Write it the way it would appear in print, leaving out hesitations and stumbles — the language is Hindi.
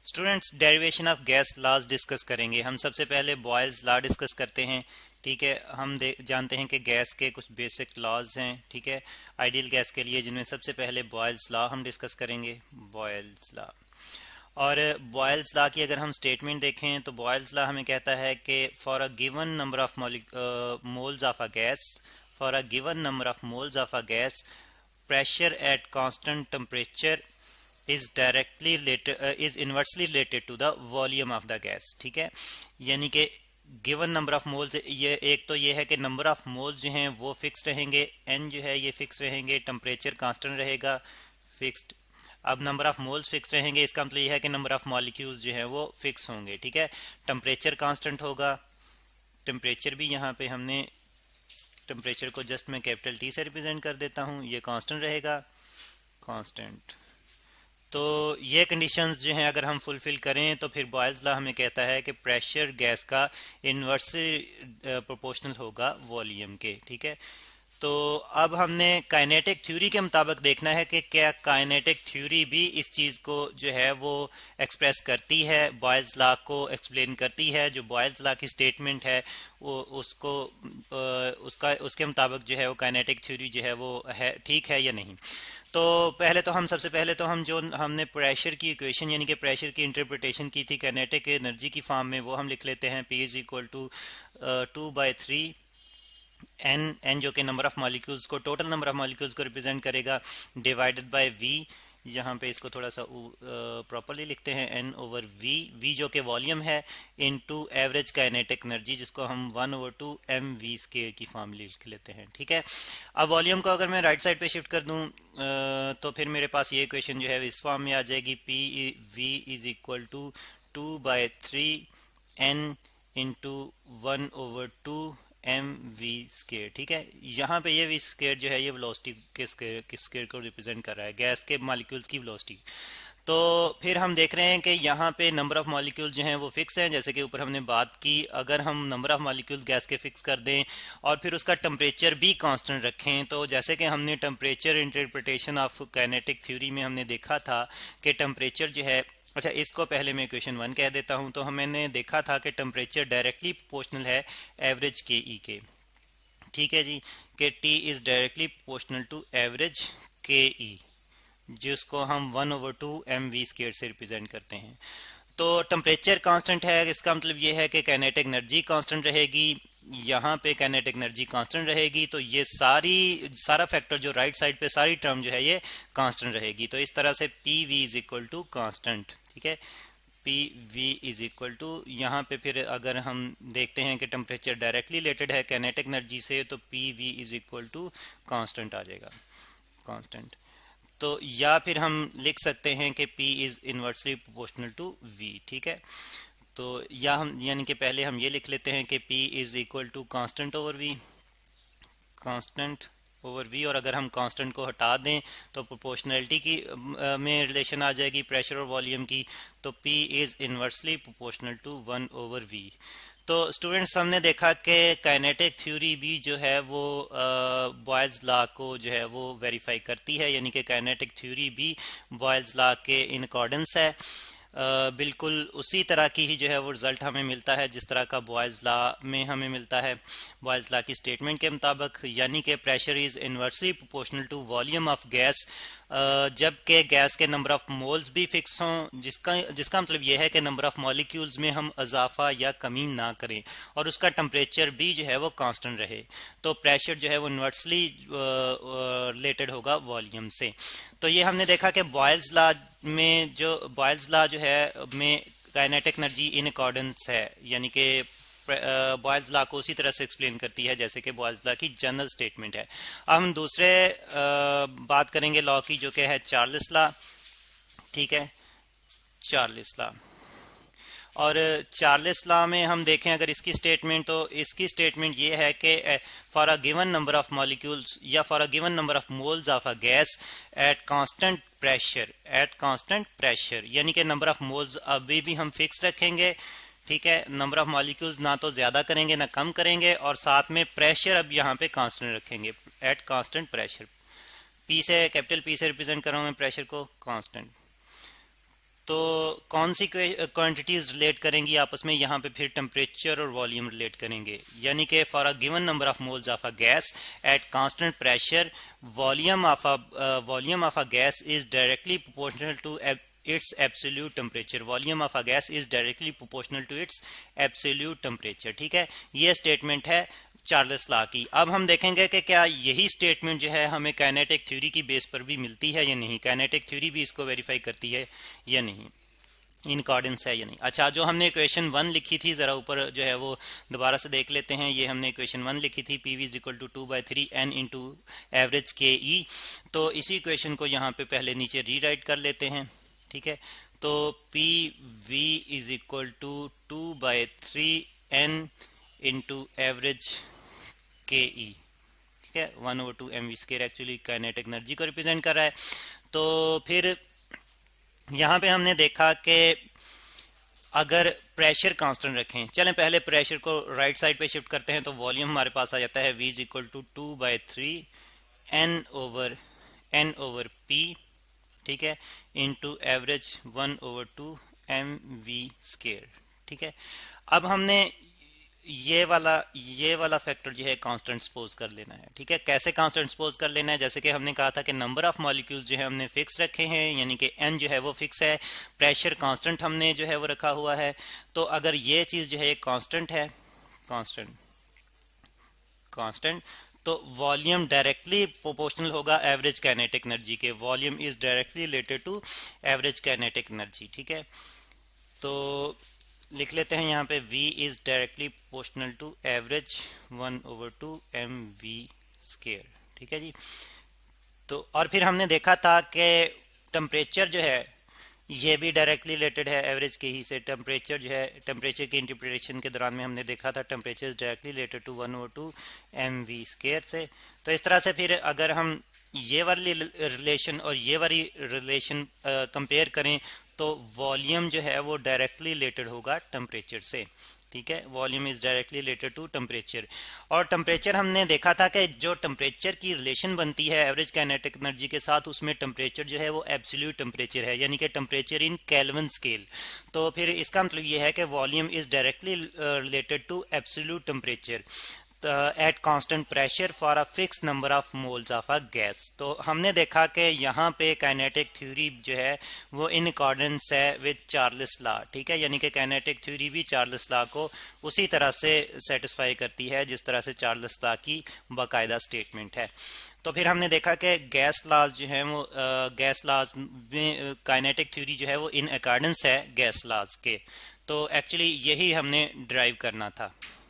Students derivation of gas laws discuss करेंगे। हम सबसे पहले बॉयल्स लॉ डिस्कस करते हैं। ठीक है, हम जानते हैं कि गैस के कुछ बेसिक लॉज हैं। ठीक है, आइडियल गैस के लिए, जिनमें सबसे पहले बॉयल्स लॉ हम डिस्कस करेंगे। बॉयल्स लॉ, और बॉयल्स लॉ की अगर हम स्टेटमेंट देखें तो बॉयल्स लॉ हमें कहता है कि for a given number of moles of a gas, for a given number of moles of a gas, pressure at constant temperature is directly related is inversely related to the volume of the gas। ठीक है, यानी कि गिवन नंबर ऑफ मोल्स, ये एक तो ये है कि नंबर ऑफ मोल्स जो हैं वो फिक्स रहेंगे, एन जो है ये फिक्स रहेंगे, टेम्परेचर कांस्टेंट रहेगा, फिक्स्ड। अब नंबर ऑफ मोल्स फिक्स रहेंगे, इसका मतलब ये है कि नंबर ऑफ मॉलिक्यूल्स जो हैं वो फिक्स होंगे। ठीक है, टेम्परेचर कांस्टेंट होगा, टेम्परेचर भी यहाँ पे हमने टेम्परेचर को जस्ट मैं कैपिटल टी से रिप्रेजेंट कर देता हूँ, ये कांस्टेंट रहेगा, कांस्टेंट। तो ये कंडीशंस जो हैं अगर हम फुलफिल करें तो फिर बॉयल्स लॉ हमें कहता है कि प्रेशर गैस का इन्वर्सली प्रोपोर्शनल होगा वॉल्यूम के। ठीक है, तो अब हमने काइनेटिक थ्योरी के मुताबिक देखना है कि क्या काइनेटिक थ्योरी भी इस चीज़ को जो है वो एक्सप्रेस करती है, बॉयल्स लॉ को एक्सप्लेन करती है। जो बॉयल्स लॉ की स्टेटमेंट है वो उसको उसके मुताबिक जो है वो काइनेटिक थ्योरी जो है वो है ठीक है या नहीं। तो सबसे पहले तो हम जो हमने प्रेशर की इक्वेशन यानी कि प्रेशर की इंटरप्रिटेशन की थी काइनेटिक एनर्जी की फॉर्म में, वो हम लिख लेते हैं। P is equal to 2/3 N जो कि नंबर ऑफ मॉलिक्यूल्स को, टोटल नंबर ऑफ मॉलिक्यूल्स को रिप्रेजेंट करेगा, डिवाइडेड बाय वी। यहाँ पे इसको थोड़ा सा प्रॉपरली लिखते हैं, एन ओवर वी, वी जो कि वॉल्यूम है, इनटू एवरेज काइनेटिक एनर्जी, जिसको हम 1/2 mv स्क्वायर की फॉर्म लिख लेते हैं। ठीक है, अब वॉल्यूम को अगर मैं राइट साइड पे शिफ्ट कर दूं तो फिर मेरे पास ये इक्वेशन जो है इस फॉर्म में आ जाएगी। P V is equal to 2/3 n into 1/2 mv square. ठीक है, यहाँ पे ये वी स्क्वायर जो है ये वेलोसिटी के स्क्वायर को रिप्रेजेंट कर रहा है, गैस के मॉलिक्यूल्स की वेलोसिटी। तो फिर हम देख रहे हैं कि यहाँ पे नंबर ऑफ मॉलिक्यूल जो हैं वो फिक्स हैं, जैसे कि ऊपर हमने बात की। अगर हम नंबर ऑफ मॉलिक्यूल गैस के फिक्स कर दें और फिर उसका टेम्परेचर भी कांस्टेंट रखें, तो जैसे कि हमने temperature interpretation of kinetic theory में हमने देखा था कि टेम्परेचर जो है, अच्छा इसको पहले मैं इक्वेशन 1 कह देता हूं। तो हमने देखा था कि टेम्परेचर डायरेक्टली प्रोपोर्शनल है एवरेज के ई के। ठीक है जी, कि T is directly proportional to average K E, जिसको हम 1/2 mv स्क्वायर से रिप्रेजेंट करते हैं। तो टेम्परेचर कांस्टेंट है, इसका मतलब ये है कि काइनेटिक एनर्जी कांस्टेंट रहेगी, यहाँ पे काइनेटिक एनर्जी कांस्टेंट रहेगी। तो ये सारा फैक्टर जो राइट साइड पे सारी टर्म जो है ये कांस्टेंट रहेगी। तो इस तरह से P V is equal to constant. ठीक है, P V is equal to, यहाँ पे फिर अगर हम देखते हैं कि टेम्परेचर डायरेक्टली रिलेटेड है काइनेटिक एनर्जी से, तो P V is equal to constant आ जाएगा, कांस्टेंट। तो या फिर हम लिख सकते हैं कि P is inversely proportional to V। ठीक है, तो या हम यानी कि पहले हम ये लिख लेते हैं कि P is equal to constant over V, constant over V। और अगर हम कांस्टेंट को हटा दें तो प्रोपोर्शनलिटी की में रिलेशन आ जाएगी प्रेशर और वॉल्यूम की। तो P is inversely proportional to 1/V। तो स्टूडेंट्स हमने देखा कि काइनेटिक थ्योरी भी जो है वो बॉयल्स लॉ को जो है वो वेरीफाई करती है, यानी कि काइनेटिक थ्योरी भी बॉयल्स लॉ के इन अकॉर्डेंस है। बिल्कुल उसी तरह की ही जो है वो रिजल्ट हमें मिलता है जिस तरह का बॉयल्स लॉ में हमें मिलता है, बॉयल्स लॉ की स्टेटमेंट के मुताबिक, यानी कि pressure is inversely proportional to volume of gas, जबकि गैस के नंबर ऑफ मोल्स भी फिक्स हों, जिसका मतलब यह है कि नंबर ऑफ मॉलिक्यूल्स में हम इजाफा या कमी ना करें, और उसका टेम्परेचर भी जो है वो कांस्टेंट रहे। तो प्रेशर जो है वो इनवर्सली रिलेटेड होगा वॉल्यूम से। तो ये हमने देखा कि बॉयल्स लॉ जो है में काइनेटिक एनर्जी इन अकॉर्डेंस है, यानी कि बॉयल्स लॉ को उसी तरह से एक्सप्लेन करती है जैसे कि बॉयल्स लॉ की जनरल स्टेटमेंट है। अब हम दूसरे बात करेंगे लॉ की, जो कि है चार्ल्स लॉ। ठीक है, चार्ल्स लॉ, और चार्ल्स लॉ में हम देखें अगर इसकी स्टेटमेंट, तो इसकी स्टेटमेंट ये है कि for a given number of molecules या for a given number of moles of a gas at constant pressure, यानी कि नंबर ऑफ मोल्स अभी भी हम फिक्स रखेंगे। ठीक है, नंबर ऑफ मॉलिक्यूल्स ना तो ज्यादा करेंगे ना कम करेंगे, और साथ में प्रेशर अब यहाँ पे कांस्टेंट रखेंगे एट कांस्टेंट प्रेशर। पी से, कैपिटल पी से रिप्रेजेंट कर रहा हूं मैं प्रेशर को, कांस्टेंट। तो कौन सी क्वांटिटीज रिलेट करेंगी आपस में, यहाँ पे फिर टेम्परेचर और वॉल्यूम रिलेट करेंगे। यानी कि for a given number of moles of a gas at constant pressure volume of a gas is directly proportional to its absolute temperature, volume of a gas is directly proportional to its absolute temperature। ठीक है, ये स्टेटमेंट है चार्ल्स लॉ की। अब हम देखेंगे कि क्या यही स्टेटमेंट जो है हमें काइनेटिक थ्योरी की बेस पर भी मिलती है या नहीं, काइनेटिक थ्योरी भी इसको वेरीफाई करती है या नहीं, इन अकॉर्डेंस है या नहीं। अच्छा, जो हमने इक्वेशन 1 लिखी थी, जरा ऊपर जो है वो दोबारा से देख लेते हैं। ये हमने इक्वेशन 1 लिखी थी, PV is equal to 2/3 N into average KE। तो इसी इक्वेशन को यहाँ पे पहले नीचे रीराइट कर लेते हैं। ठीक है, तो PV is equal to 2/3 N into average KE। ठीक है, 1/2 mv² एक्चुअली काइनेटिक एनर्जी को रिप्रेजेंट कर रहा है। तो फिर यहाँ पे हमने देखा कि अगर प्रेशर कांस्टेंट रखें, चलें पहले प्रेशर को राइट साइड पे शिफ्ट करते हैं, तो वॉल्यूम हमारे पास आ जाता है V is equal to 2/3 N over P। ठीक है, इंटू एवरेज 1/2 mv²। ठीक है, अब हमने ये वाला फैक्टर जो है कांस्टेंट सपोज कर लेना है। ठीक है, कैसे कांस्टेंट सपोज कर लेना है, जैसे कि हमने कहा था कि नंबर ऑफ मॉलिक्यूल्स जो है हमने फिक्स रखे हैं, यानी कि n जो है वो फिक्स है, प्रेशर कांस्टेंट हमने जो है वो रखा हुआ है। तो अगर ये चीज जो है एक कांस्टेंट है, कांस्टेंट, तो वॉल्यूम डायरेक्टली प्रोपोर्शनल होगा एवरेज काइनेटिक एनर्जी के। Volume is directly related to average kinetic energy. ठीक है, तो लिख लेते हैं यहाँ पे V is directly proportional to average 1/2 mv²। ठीक है जी। तो और फिर हमने देखा था कि टेम्परेचर जो है ये भी डायरेक्टली रिलेटेड है एवरेज के ही से। टेम्परेचर जो है, टेम्परेचर की इंटरप्रिटेशन के दौरान में हमने देखा था temperature is directly related to 1/2 mv² से। तो इस तरह से फिर अगर हम ये वाली रिलेशन और ये वाली रिलेशन कंपेयर करें, तो वॉल्यूम जो है वो डायरेक्टली रिलेटेड होगा टेम्परेचर से। ठीक है, volume is directly related to temperature. और टेम्परेचर हमने देखा था कि जो टेम्परेचर की रिलेशन बनती है एवरेज काइनेटिक एनर्जी के साथ, उसमें टेम्परेचर जो है वो एब्सोल्यूट टेम्परेचर है, यानी कि टेम्परेचर इन केल्विन स्केल। तो फिर इसका मतलब ये है कि volume is directly related to absolute temperature at constant pressure for a fix number of moles of a gas. तो हमने देखा कि यहाँ पे काइनेटिक थ्योरी जो है वो इन अकॉर्डेंस है विद चार्ल्स लॉ। ठीक है, यानी कि काइनेटिक थ्योरी भी चार्ल्स लॉ को उसी तरह से सेटिस्फाई करती है जिस तरह से चार्ल्स लॉ की बाकायदा स्टेटमेंट है। तो फिर हमने देखा कि गैस लॉज जो है वो गैस लॉज में काइनेटिक थ्योरी जो है वो इन अकॉर्डेंस है गैस लॉज के। तो एक्चुअली यही हमने ड्राइव करना था।